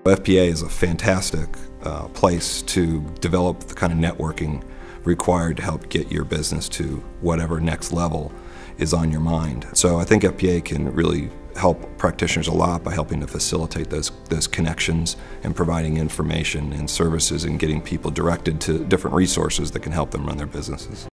FPA is a fantastic place to develop the kind of networking required to help get your business to whatever next level is on your mind. So I think FPA can really help practitioners a lot by helping to facilitate those connections and providing information and services and getting people directed to different resources that can help them run their businesses.